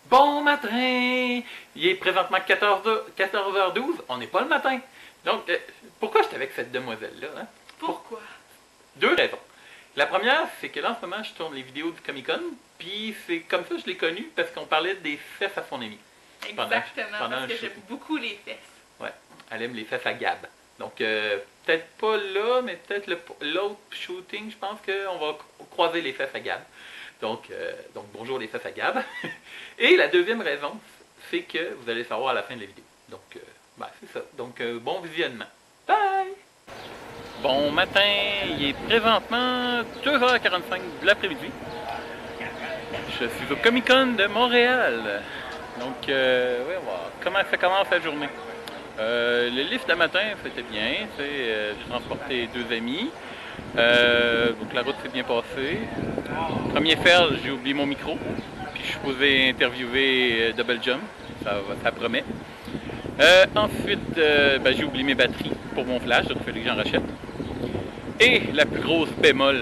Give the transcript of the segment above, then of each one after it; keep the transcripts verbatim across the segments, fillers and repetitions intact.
Bon matin! Il est présentement quatorze heures douze, on n'est pas le matin. Donc, euh, pourquoi j'étais avec cette demoiselle-là? Hein? Pourquoi? Deux raisons. La première, c'est que là, en ce moment, je tourne les vidéos du Comic-Con, puis c'est comme ça que je l'ai connue, parce qu'on parlait des fesses à son ami. Exactement, pendant, pendant parce que j'aime beaucoup les fesses. Ouais, elle aime les fesses à Gab. Donc, euh, peut-être pas là, mais peut-être l'autre shooting, je pense qu'on va croiser les fesses à Gab. Donc, euh, donc bonjour les fesses à Gab. Et la deuxième raison, c'est que vous allez savoir à la fin de la vidéo. Donc, euh, ben, c'est ça. Donc, euh, bon visionnement. Bye! Bon matin, il est présentement deux heures quarante-cinq de l'après-midi. Je suis au Comic-Con de Montréal. Donc, euh, ouais, on va voir comment ça commence la journée. Euh, le lift de matin, c'était bien. Euh, j'ai transporté deux amis. Euh, donc la route s'est bien passée. Premier faire, j'ai oublié mon micro. Puis je suis supposé interviewer Double Jump. Ça, ça promet. Euh, ensuite, euh, ben, j'ai oublié mes batteries pour mon flash. Donc il fallait que j'en rachète. Et la plus grosse bémol,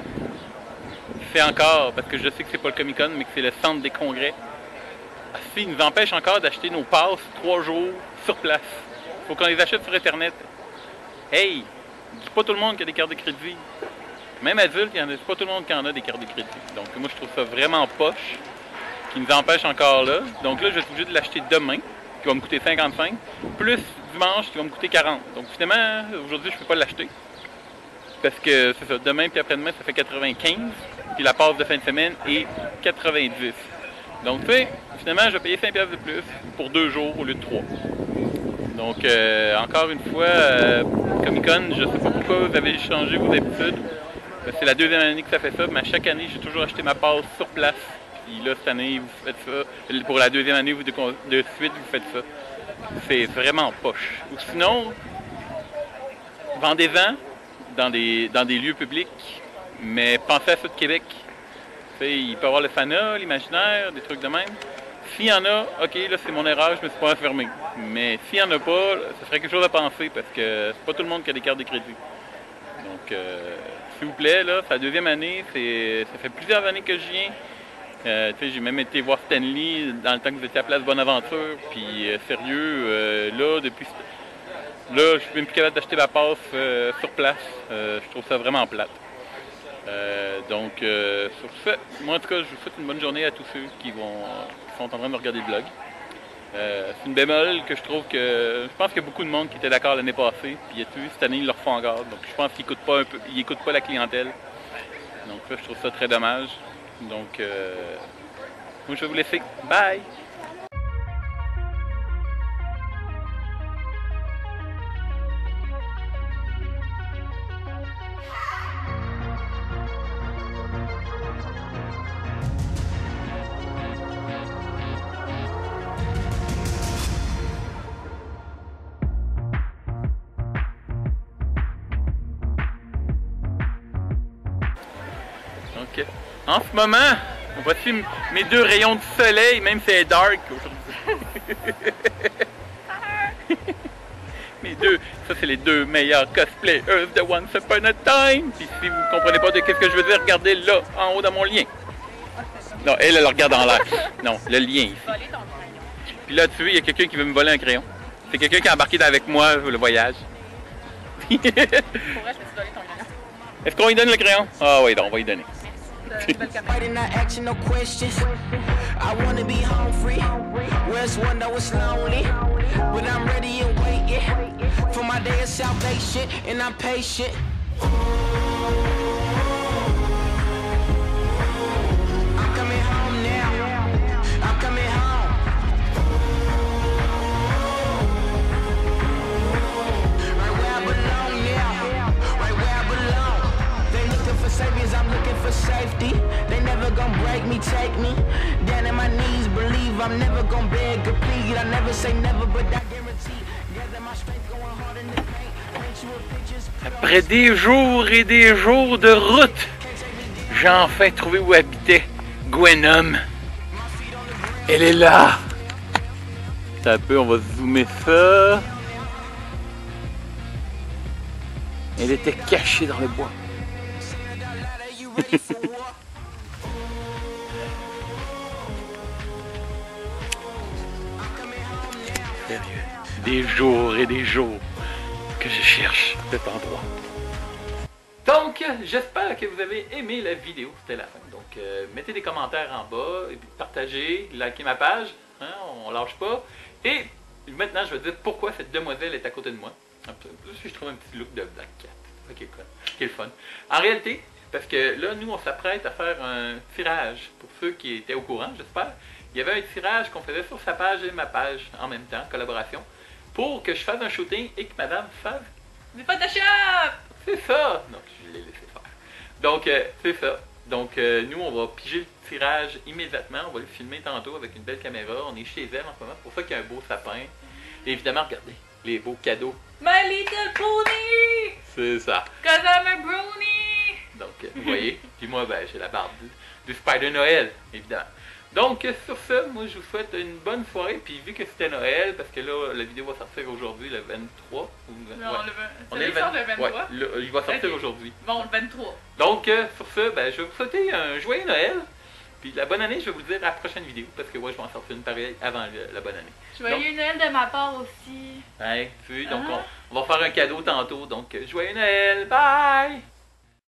c'est encore, parce que je sais que c'est pas le Comic-Con, mais que c'est le centre des congrès. Ils nous empêchent encore d'acheter nos passes trois jours sur place. Il faut qu'on les achète sur Internet. Hey! C'est pas tout le monde qui a des cartes de crédit. Même adulte, c'est pas tout le monde qui en a des cartes de crédit. Donc moi je trouve ça vraiment poche, qui nous empêche encore là. Donc là je vais être obligé de l'acheter demain, qui va me coûter cinquante-cinq, plus dimanche qui va me coûter quarante. Donc finalement, aujourd'hui je peux pas l'acheter. Parce que c'est ça, demain puis après-demain ça fait quatre-vingt-quinze, puis la passe de fin de semaine est quatre-vingt-dix. Donc tu sais, finalement je vais payer cinq piastres de plus pour deux jours au lieu de trois. Donc euh, encore une fois, euh, Comic-Con, je ne sais pas pourquoi vous avez changé vos habitudes. C'est la deuxième année que ça fait ça, mais à chaque année, j'ai toujours acheté ma passe sur place. Puis là, cette année, vous faites ça. Pour la deuxième année de, de suite, vous faites ça. C'est vraiment poche. Ou sinon, vendez-en dans des, dans des lieux publics, mais pensez à ça de Québec. T'sais, il peut y avoir le Fana, l'Imaginaire, des trucs de même. S'il y en a, ok, là c'est mon erreur, je me suis pas enfermé. Mais s'il n'y en a pas, ça serait quelque chose à penser parce que c'est pas tout le monde qui a des cartes de crédit. Donc, euh, s'il vous plaît, là, c'est la deuxième année, ça fait plusieurs années que je viens. Euh, j'ai même été voir Stanley dans le temps que vous étiez à Place Bonaventure. Puis, euh, sérieux, euh, là, depuis. Là, je suis même plus capable d'acheter ma passe euh, sur place. Euh, je trouve ça vraiment plate. Euh, donc, euh, sur ce, moi en tout cas, je vous souhaite une bonne journée à tous ceux qui, vont, qui sont en train de regarder le vlog. Euh, c'est une bémol que je trouve que. Je pense qu'il y a beaucoup de monde qui était d'accord l'année passée, puis cette année ils le refont encore. Donc je pense qu'ils n'écoutent pas un peu, ils écoutent pas la clientèle. Donc là, je trouve ça très dommage. Donc, euh, moi je vais vous laisser. Bye! Donc, en ce moment, voici mes deux rayons de soleil, même si c'est dark aujourd'hui. Mes deux, ça c'est les deux meilleurs cosplayers de Once Upon a Time. Puis si vous ne comprenez pas de ce que je veux dire, regardez là, en haut dans mon lien. Non, elle, elle regarde en l'air. Non, le lien ici. Puis là, tu vois, il y a quelqu'un qui veut me voler un crayon. C'est quelqu'un qui a embarqué avec moi le voyage. Pour vrai, je me suis volé ton crayon. Est-ce qu'on lui donne le crayon? Ah oui, donc on va lui donner. Fighting, not action, no questions. I wanna be home free. Where's one that was lonely? But I'm ready and waiting for my day of salvation, and I'm patient. I'm coming home now. I'm coming home. Right where I belong now. Right where I belong. They looking for saviors, I'm looking for safety. They never gonna break me, take me down on my knees. Believe I'm never gonna beg or plead. I never say never, but I guarantee. Gather my strength, going hard in the paint. Paint you a pictures. Après des jours et des jours de route, j'ai enfin trouvé où habitait Gwenom. Elle est là. Un peu, on va zoomer ça. Elle était cachée dans le bois. sérieux. Des jours et des jours que je cherche cet endroit. Donc, j'espère que vous avez aimé la vidéo, c'était la fin. Donc, euh, mettez des commentaires en bas, et puis partagez, likez ma page, hein, on lâche pas. Et maintenant, je vais dire pourquoi cette demoiselle est à côté de moi. Je trouve un petit look de Black Cat, ok, quoi, qui est le fun. En réalité, parce que là, nous, on s'apprête à faire un tirage, pour ceux qui étaient au courant, j'espère. Il y avait un tirage qu'on faisait sur sa page et ma page en même temps, collaboration, pour que je fasse un shooting et que madame fasse du Photoshop! C'est ça! Donc, je l'ai laissé faire. Donc, euh, c'est ça. Donc, euh, nous, on va piger le tirage immédiatement. On va le filmer tantôt avec une belle caméra. On est chez elle en ce moment. C'est pour ça qu'il y a un beau sapin. Et évidemment, regardez, les beaux cadeaux. My little pony! C'est ça. Cause I'm a brownie! Donc, euh, vous voyez. Puis moi, ben, j'ai la barbe du, du Spider Noël, évidemment. Donc, sur ce, moi, je vous souhaite une bonne soirée. Puis, vu que c'était Noël, parce que là, la vidéo va sortir aujourd'hui, le vingt-trois. Ou... Non, ouais. le vingt... On est le, vingt... le vingt-trois? Ouais, le... il va sortir okay. aujourd'hui. Bon, le vingt-trois. Donc, euh, sur ce, ben, je vais vous souhaiter un joyeux Noël. Puis, la bonne année, je vais vous dire à la prochaine vidéo. Parce que moi, je vais en sortir une pareille avant le, la bonne année. Joyeux donc, Noël de ma part aussi. Ouais, tu sais, donc, ah. on, on va faire un cadeau tantôt. Donc, joyeux Noël. Bye!